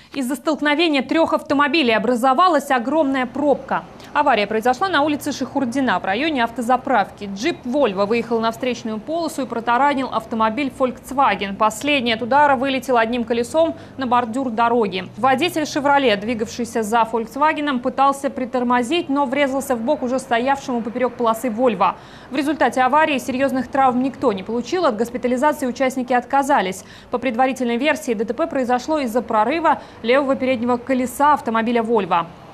Из-за столкновения трех автомобилей образовалась огромная пробка. Авария произошла на улице Шихурдина в районе автозаправки. Джип «Вольво» выехал на встречную полосу и протаранил автомобиль «Фольксваген». Последний от удара вылетел одним колесом на бордюр дороги. Водитель «Шевроле», двигавшийся за «Фольксвагеном», пытался притормозить, но врезался в бок уже стоявшему поперек полосы «Вольво». В результате аварии серьезных травм никто не получил. От госпитализации участники отказались. По предварительной версии, ДТП произошло из-за прорыва левого переднего колеса автомобиля «Вольво».